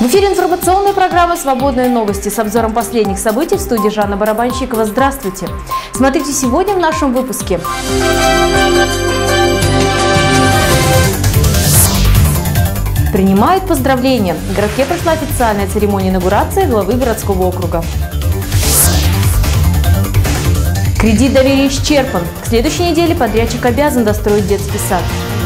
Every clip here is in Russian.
В эфире информационная программа «Свободные новости» с обзором последних событий в студии Жанна Барабанщикова. Здравствуйте! Смотрите сегодня в нашем выпуске. Принимают поздравления. В городке прошла официальная церемония инаугурации главы городского округа. Кредит доверия исчерпан. К следующей неделе подрядчик обязан достроить детский сад.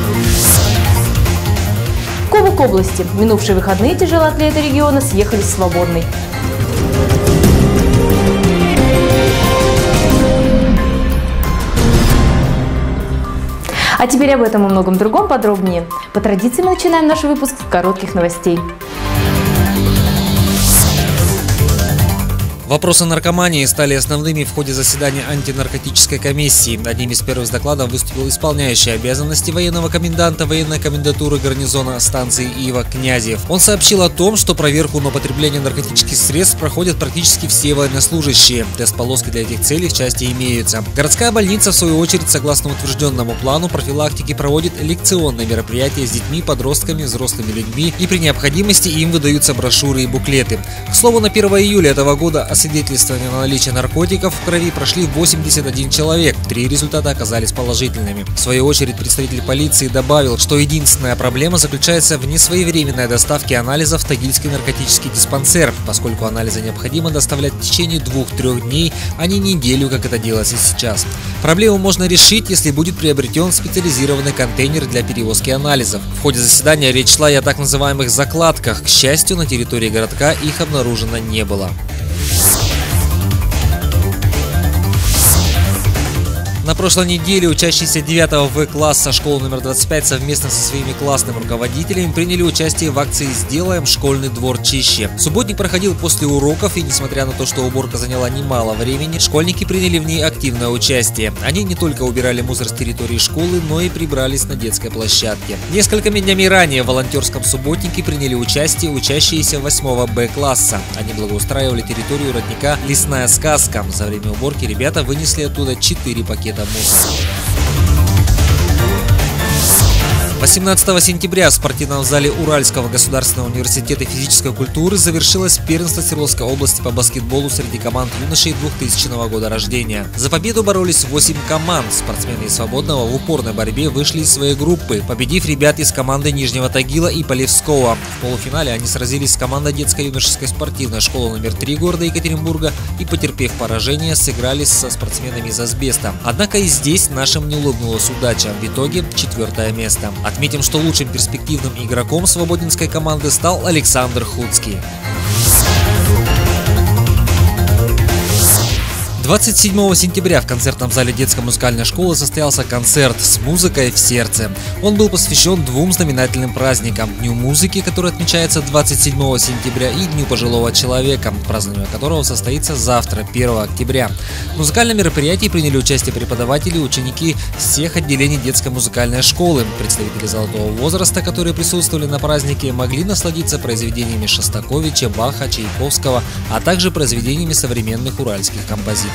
Кубок области. В минувшие выходные тяжелоатлеты региона съехались в Свободный. А теперь об этом и многом другом подробнее. По традиции мы начинаем наш выпуск с коротких новостей. Вопросы наркомании стали основными в ходе заседания антинаркотической комиссии. Одним из первых докладов выступил исполняющий обязанности военного коменданта военной комендатуры гарнизона станции Ива Князев. Он сообщил о том, что проверку на употребление наркотических средств проходят практически все военнослужащие. Тест-полоски для этих целей в части имеются. Городская больница, в свою очередь, согласно утвержденному плану профилактики, проводит лекционные мероприятия с детьми, подростками, взрослыми людьми, и при необходимости им выдаются брошюры и буклеты. К слову, на 1 июля этого года свидетельствования на наличие наркотиков в крови прошли 81 человек. 3 результата оказались положительными. В свою очередь представитель полиции добавил, что единственная проблема заключается в несвоевременной доставке анализов в Тагильский наркотический диспансер, поскольку анализы необходимо доставлять в течение 2-3 дней, а не неделю, как это делается сейчас. Проблему можно решить, если будет приобретен специализированный контейнер для перевозки анализов. В ходе заседания речь шла и о так называемых закладках. К счастью, на территории городка их обнаружено не было. На прошлой неделе учащиеся 9 В-класса школы номер 25 совместно со своими классными руководителями приняли участие в акции «Сделаем школьный двор чище». Субботник проходил после уроков, и несмотря на то, что уборка заняла немало времени, школьники приняли в ней активное участие. Они не только убирали мусор с территории школы, но и прибрались на детской площадке. Несколькими днями ранее в волонтерском субботнике приняли участие учащиеся 8 Б-класса. Они благоустраивали территорию родника «Лесная сказка». За время уборки ребята вынесли оттуда 4 пакета мусора. 18 сентября в спортивном зале Уральского государственного университета физической культуры завершилось первенство Свердловской области по баскетболу среди команд юношей 2000 года рождения. За победу боролись 8 команд. Спортсмены из Свободного в упорной борьбе вышли из своей группы, победив ребят из команды Нижнего Тагила и Полевского. В полуфинале они сразились с командой детско-юношеской спортивной школы номер 3 города Екатеринбурга и, потерпев поражение, сыгрались со спортсменами из Асбеста. Однако и здесь нашим не улыбнулась удача. В итоге 4-е место. Отметим, что лучшим перспективным игроком свободинской команды стал Александр Хуцкий. 27 сентября в концертном зале детской музыкальной школы состоялся концерт «С музыкой в сердце». Он был посвящен 2 знаменательным праздникам – Дню музыки, который отмечается 27 сентября, и Дню пожилого человека, празднование которого состоится завтра, 1 октября. В музыкальном мероприятии приняли участие преподаватели и ученики всех отделений детской музыкальной школы. Представители золотого возраста, которые присутствовали на празднике, могли насладиться произведениями Шостаковича, Баха, Чайковского, а также произведениями современных уральских композиторов.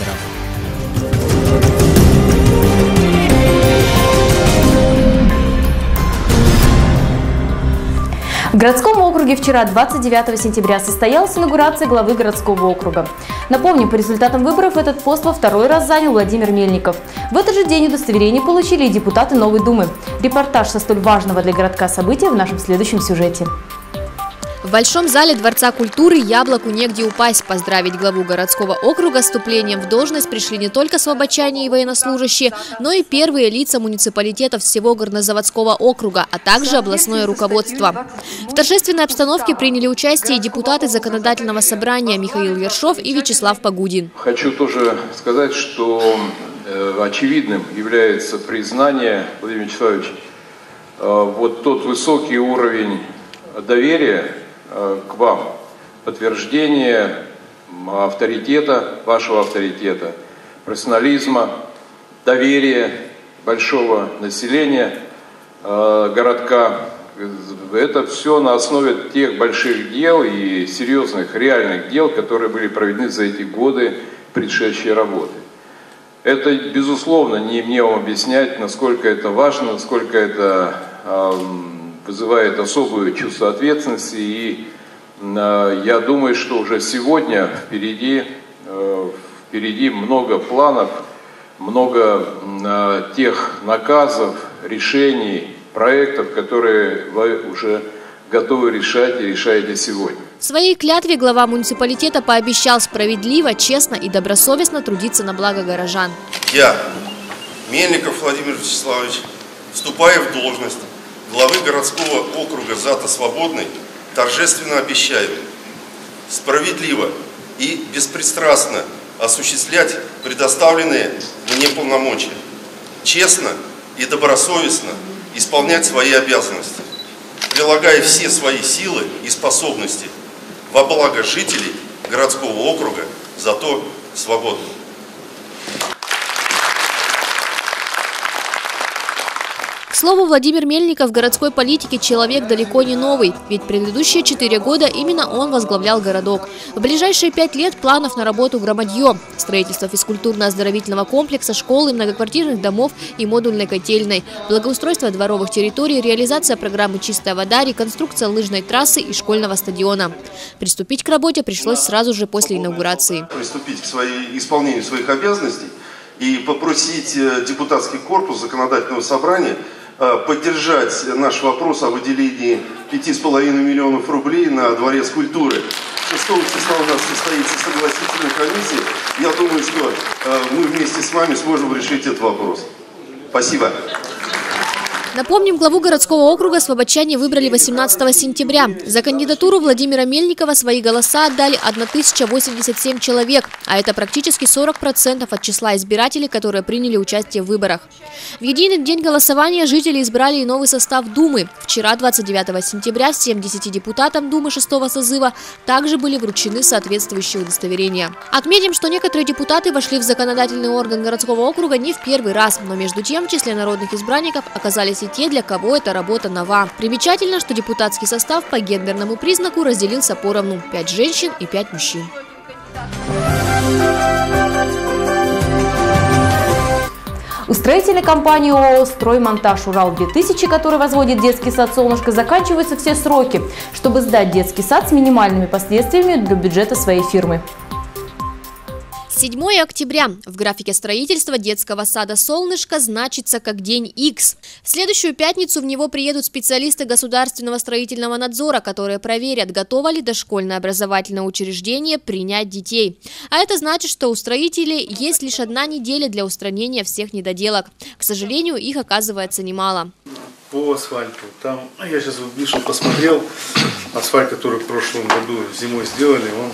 В городском округе вчера, 29 сентября, состоялась инаугурация главы городского округа. Напомню, по результатам выборов этот пост во 2-й раз занял Владимир Мельников. В этот же день удостоверение получили и депутаты Новой Думы. Репортаж со столь важного для городка события в нашем следующем сюжете. В Большом зале Дворца культуры яблоку негде упасть. Поздравить главу городского округа с вступлением в должность пришли не только свободчане и военнослужащие, но и первые лица муниципалитетов всего горнозаводского округа, а также областное руководство. В торжественной обстановке приняли участие и депутаты законодательного собрания Михаил Вершов и Вячеслав Погудин. Хочу тоже сказать, что очевидным является признание, Владимир Вячеславович, вот тот высокий уровень доверия к вам, подтверждение авторитета, вашего авторитета, профессионализма, доверия большого населения городка. Это все на основе тех больших дел и серьезных реальных дел, которые были проведены за эти годы предшедшей работы. Это, безусловно, не мне вам объяснять, насколько это важно, насколько это вызывает особое чувство ответственности и Я думаю, что уже сегодня впереди много планов, много тех наказов, решений, проектов, которые вы уже готовы решать и решаете сегодня. В своей клятве глава муниципалитета пообещал справедливо, честно и добросовестно трудиться на благо горожан. Я, Мельников Владимир Вячеславович, вступая в должность главы городского округа Зата Свободный, торжественно обещаю справедливо и беспристрастно осуществлять предоставленные мне полномочия, честно и добросовестно исполнять свои обязанности, прилагая все свои силы и способности во благо жителей городского округа Зато Свободный. К слову, Владимир Мельников в городской политике человек далеко не новый, ведь предыдущие 4 года именно он возглавлял городок. В ближайшие 5 лет планов на работу громадье: строительство физкультурно-оздоровительного комплекса, школы, многоквартирных домов и модульной котельной, благоустройство дворовых территорий, реализация программы «Чистая вода», реконструкция лыжной трассы и школьного стадиона. Приступить к работе пришлось сразу же после инаугурации. Приступить к исполнению своих обязанностей и попросить депутатский корпус законодательного собрания поддержать наш вопрос о выделении 5,5 миллионов рублей на Дворец культуры. 6 числа у нас состоится согласительная комиссия. Я думаю, что мы вместе с вами сможем решить этот вопрос. Спасибо. Напомним, главу городского округа слободчане выбрали 18 сентября. За кандидатуру Владимира Мельникова свои голоса отдали 1087 человек, а это практически 40% от числа избирателей, которые приняли участие в выборах. В единый день голосования жители избрали и новый состав Думы. Вчера, 29 сентября, 70 депутатам Думы 6-го созыва также были вручены соответствующие удостоверения. Отметим, что некоторые депутаты вошли в законодательный орган городского округа не в первый раз, но между тем в числе народных избранников оказались и те, для кого эта работа нова. Примечательно, что депутатский состав по гендерному признаку разделился поровну: 5 женщин и 5 мужчин. У строительной компании ООО «Строймонтаж Урал-2000», который возводит детский сад «Солнышко», заканчиваются все сроки, чтобы сдать детский сад с минимальными последствиями для бюджета своей фирмы. 7 октября. В графике строительства детского сада «Солнышко» значится как день X. В следующую пятницу в него приедут специалисты государственного строительного надзора, которые проверят, готово ли дошкольное образовательное учреждение принять детей. А это значит, что у строителей есть лишь 1 неделя для устранения всех недоделок. К сожалению, их оказывается немало. По асфальту. Там, я сейчас вышел, посмотрел, асфальт, который в прошлом году зимой сделали, он,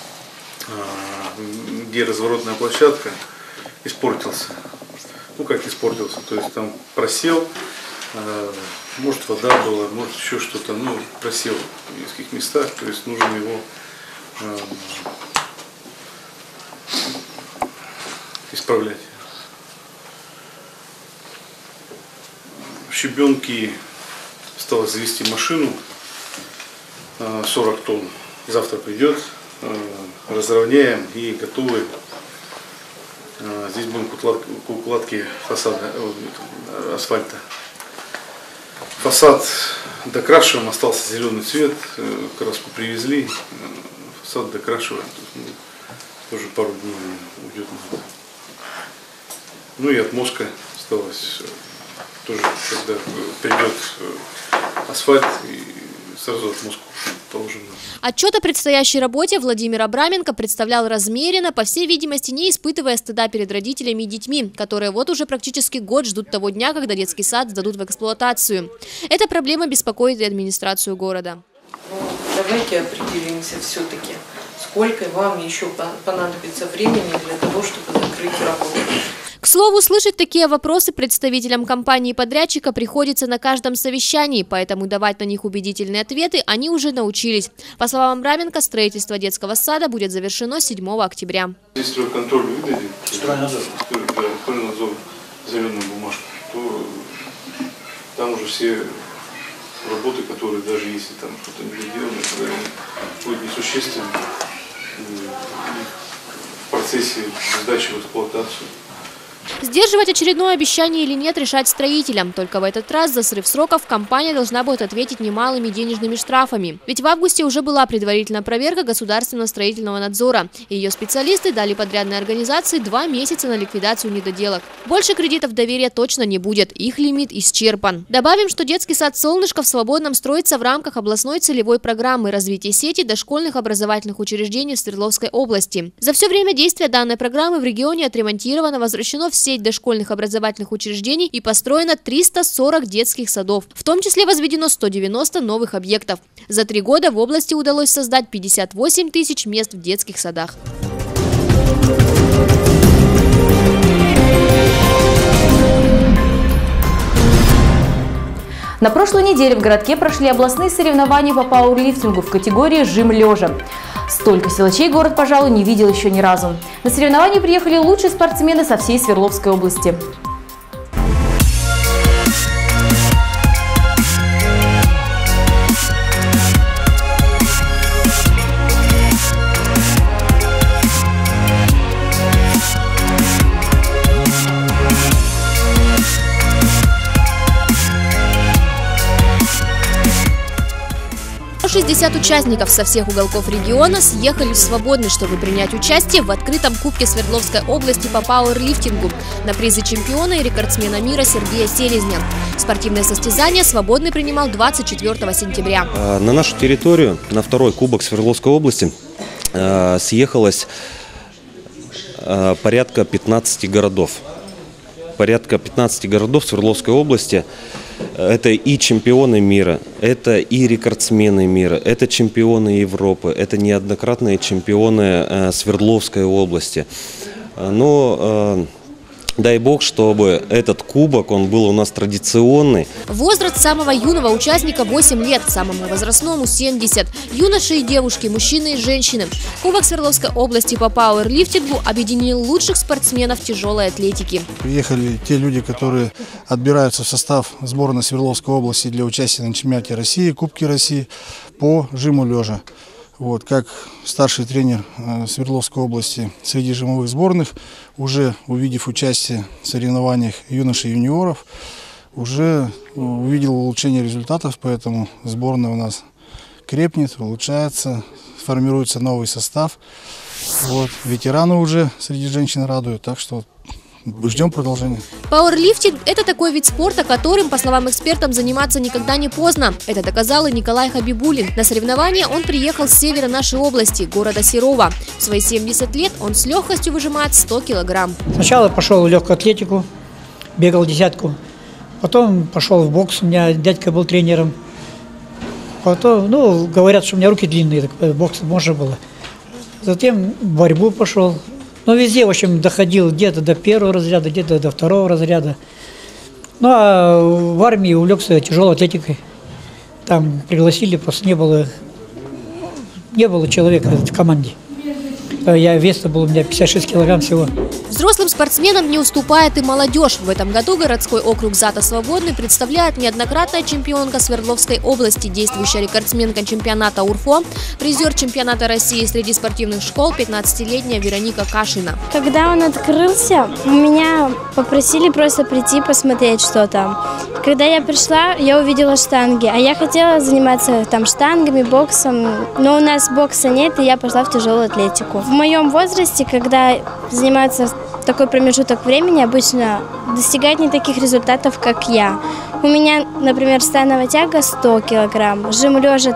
где разворотная площадка, испортился. Ну как испортился, то есть там просел, может вода была, может еще что-то, ну просел в нескольких местах, то есть нужно его исправлять. В Щебенке осталось завести машину 40 тонн, завтра придет. Разровняем и готовы. Здесь будем к укладке фасада, асфальта. Фасад докрашиваем, остался зеленый цвет, краску привезли, фасад докрашиваем, тоже пару дней уйдет. Ну и отмостка осталась, тоже когда придет асфальт, и сразу отмостку положим. Отчет о предстоящей работе Владимир Абраменко представлял размеренно, по всей видимости, не испытывая стыда перед родителями и детьми, которые вот уже практически год ждут того дня, когда детский сад сдадут в эксплуатацию. Эта проблема беспокоит и администрацию города. Давайте определимся все-таки, сколько вам еще понадобится времени для того, чтобы закрыть работу. К слову, слышать такие вопросы представителям компании-подрядчика приходится на каждом совещании, поэтому давать на них убедительные ответы они уже научились. По словам Абраменко, строительство детского сада будет завершено 7 октября. Если стройконтроль выдадит, стройнадзор зеленую бумажку, то там уже все работы, которые даже если там что-то не сделано, будет несущественно в процессе сдачи в эксплуатацию. Сдерживать очередное обещание или нет, решать строителям. Только в этот раз за срыв сроков компания должна будет ответить немалыми денежными штрафами. Ведь в августе уже была предварительная проверка государственного строительного надзора. И ее специалисты дали подрядной организации 2 месяца на ликвидацию недоделок. Больше кредитов доверия точно не будет. Их лимит исчерпан. Добавим, что детский сад «Солнышко» в Свободном строится в рамках областной целевой программы развития сети дошкольных образовательных учреждений в Свердловской области. За все время действия данной программы в регионе отремонтировано, возвращено в сеть дошкольных образовательных учреждений и построено 340 детских садов. В том числе возведено 190 новых объектов. За 3 года в области удалось создать 58 тысяч мест в детских садах. На прошлой неделе в городке прошли областные соревнования по пауэрлифтингу в категории «Жим лежа». Столько силачей город, пожалуй, не видел еще ни разу. На соревнования приехали лучшие спортсмены со всей Свердловской области. – 60 участников со всех уголков региона съехали в Свободный, чтобы принять участие в открытом Кубке Свердловской области по пауэрлифтингу на призы чемпиона и рекордсмена мира Сергея Селезня. Спортивное состязание Свободный принимал 24 сентября. На нашу территорию, на второй Кубок Свердловской области, съехалось порядка 15 городов. Порядка 15 городов Свердловской области. Это и чемпионы мира, это и рекордсмены мира, это чемпионы Европы, это неоднократные чемпионы Свердловской области. Но дай бог, чтобы этот кубок, он был у нас традиционный. Возраст самого юного участника 8 лет, самому возрастному 70. Юноши и девушки, мужчины и женщины. Кубок Свердловской области по пауэрлифтингу объединил лучших спортсменов тяжелой атлетики. Приехали те люди, которые отбираются в состав сборной Свердловской области для участия на чемпионате России, Кубке России по жиму лежа. Вот, как старший тренер Свердловской области среди жимовых сборных, уже увидев участие в соревнованиях юношей и юниоров, уже увидел улучшение результатов, поэтому сборная у нас крепнет, улучшается, формируется новый состав. Вот, ветераны уже среди женщин радуют, так что ждем продолжения. Пауэрлифтинг – это такой вид спорта, которым, по словам экспертов, заниматься никогда не поздно. Это доказал и Николай Хабибулин. На соревнования он приехал с севера нашей области, города Серова. В свои 70 лет он с легкостью выжимает 100 килограмм. Сначала пошел в легкую атлетику, бегал десятку. Потом пошел в бокс, у меня дядька был тренером. Потом, говорят, что у меня руки длинные, так в бокс можно было. Затем в борьбу пошел. Везде, в общем, доходил где-то до 1-го разряда, где-то до 2-го разряда. А в армии увлекся тяжелой атлетикой. Там пригласили, просто не было человека в команде. Вес-то был у меня 56 килограмм всего. Взрослым спортсменам не уступает и молодежь. В этом году городской округ ЗАТО «Свободный» представляет неоднократная чемпионка Свердловской области, действующая рекордсменка чемпионата УРФО, призер чемпионата России среди спортивных школ 15-летняя Вероника Кашина. Когда он открылся, меня попросили просто прийти посмотреть, что там. Когда я пришла, я увидела штанги, а я хотела заниматься там штангами, боксом, но у нас бокса нет, и я пошла в тяжелую атлетику. В моем возрасте, когда занимаются такой промежуток времени, обычно достигают не таких результатов, как я. У меня, например, становая тяга 100 килограмм, жим лежа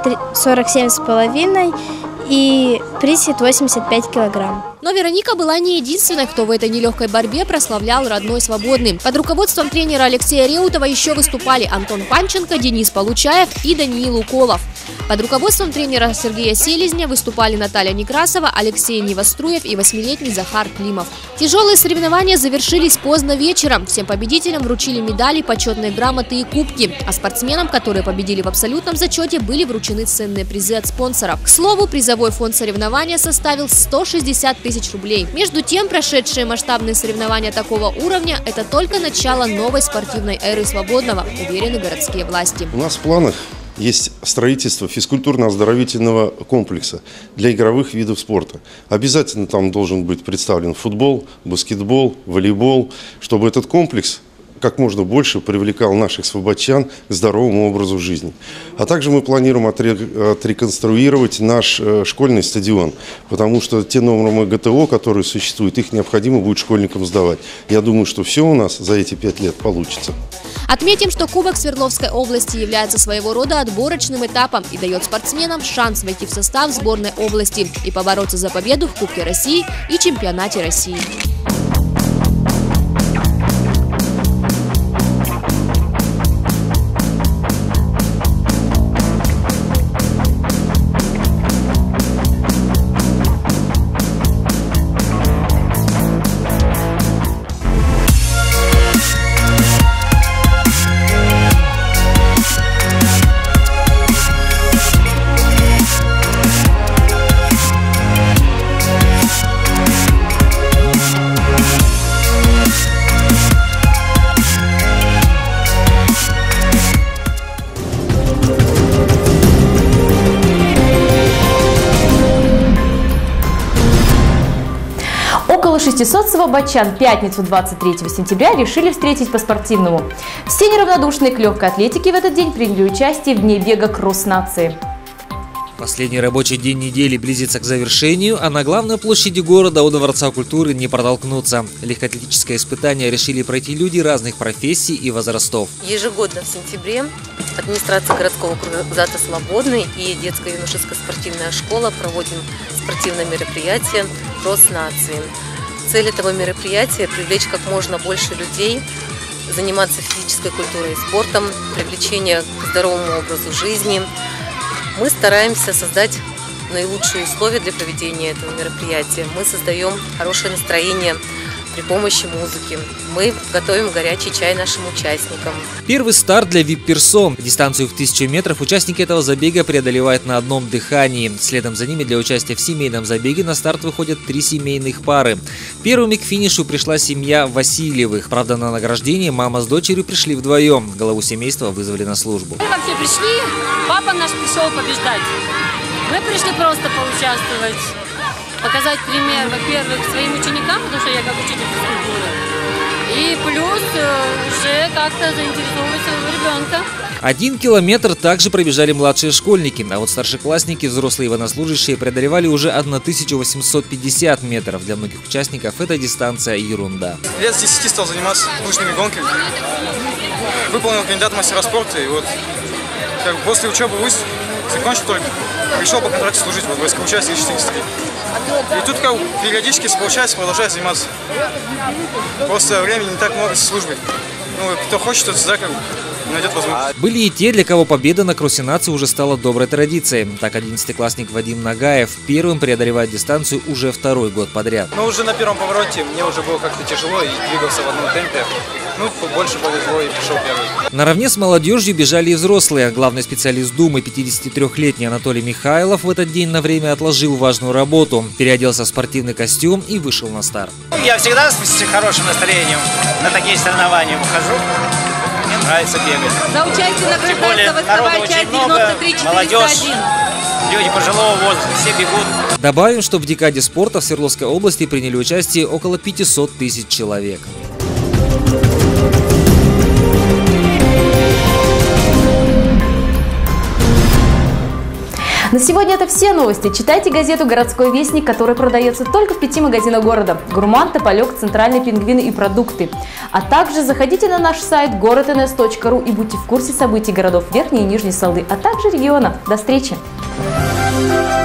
47,5 и присед 85 килограмм. Но Вероника была не единственной, кто в этой нелегкой борьбе прославлял родной Свободный. Под руководством тренера Алексея Реутова еще выступали Антон Панченко, Денис Получаев и Даниил Уколов. Под руководством тренера Сергея Селезня выступали Наталья Некрасова, Алексей Невоструев и 8-летний Захар Климов. Тяжелые соревнования завершились поздно вечером. Всем победителям вручили медали, почетные грамоты и кубки. А спортсменам, которые победили в абсолютном зачете, были вручены ценные призы от спонсоров. К слову, призовой фонд соревнования составил 160 тысяч рублей. Между тем, прошедшие масштабные соревнования такого уровня – это только начало новой спортивной эры Свободного, уверены городские власти. У нас в планах есть строительство физкультурно-оздоровительного комплекса для игровых видов спорта. Обязательно там должен быть представлен футбол, баскетбол, волейбол, чтобы этот комплекс как можно больше привлекал наших слободчан к здоровому образу жизни. А также мы планируем отреконструировать наш школьный стадион, потому что те нормы ГТО, которые существуют, их необходимо будет школьникам сдавать. Я думаю, что все у нас за эти 5 лет получится. Отметим, что Кубок Свердловской области является своего рода отборочным этапом и дает спортсменам шанс войти в состав сборной области и побороться за победу в Кубке России и Чемпионате России. Около 600 слободчан в пятницу 23 сентября решили встретить по-спортивному. Все неравнодушные к легкой атлетике в этот день приняли участие в дне бега «Кросс нации». Последний рабочий день недели близится к завершению, а на главной площади города у Дворца культуры не протолкнуться. Легкоатлетическое испытание решили пройти люди разных профессий и возрастов. Ежегодно в сентябре администрация городского округа Зата Слободный и детская юношеская спортивная школа проводим спортивное мероприятие «Кросс нации». Цель этого мероприятия – привлечь как можно больше людей, заниматься физической культурой и спортом, привлечение к здоровому образу жизни. Мы стараемся создать наилучшие условия для проведения этого мероприятия. Мы создаем хорошее настроение при помощи музыки. Мы готовим горячий чай нашим участникам. Первый старт для VIP-персон. Дистанцию в 1000 метров участники этого забега преодолевают на одном дыхании. Следом за ними для участия в семейном забеге на старт выходят 3 семейных пары. Первыми к финишу пришла семья Васильевых. Правда, на награждение мама с дочерью пришли вдвоем. Главу семейства вызвали на службу. Мы вообще пришли, папа наш пришел побеждать. Мы пришли просто поучаствовать. Показать пример, во-первых, своим ученикам, потому что я как учитель физкультуры, и плюс уже как-то заинтересовывать своего ребенка. 1 километр также пробежали младшие школьники, а вот старшеклассники, взрослые военнослужащие преодолевали уже 1850 метров. Для многих участников эта дистанция ерунда. Лет с 10 стал заниматься лыжными гонками. Выполнил кандидат в мастера спорта, и вот после учебы закончил только. Пришел по контракту служить в войсковой части 403. И тут периодически получается продолжать заниматься. Просто времени не так много со службой. Ну, кто хочет, тот всегда найдет возможность. Были и те, для кого победа на кроссе нации уже стала доброй традицией. Так, 11-классник Вадим Нагаев первым преодолевает дистанцию уже 2-й год подряд. Но уже на первом повороте мне уже было как-то тяжело и двигался в одном темпе. Ну, больше повезло и пришел первый. Наравне с молодежью бежали и взрослые. Главный специалист Думы, 53-летний Анатолий Михайлов, в этот день на время отложил важную работу. Переоделся в спортивный костюм и вышел на старт. Я всегда с хорошим настроением на такие соревнования выхожу. Мне нравится бегать. За участие награждается войсковая часть 93-401. Молодежь, люди пожилого возраста, все бегут. Добавим, что в декаде спорта в Свердловской области приняли участие около 500 тысяч человек. На сегодня это все новости. Читайте газету «Городской вестник», которая продается только в 5 магазинах города. Гурман, Тополек, Центральные пингвины и продукты. А также заходите на наш сайт город.нс.ру и будьте в курсе событий городов Верхней и Нижней Салды, а также региона. До встречи!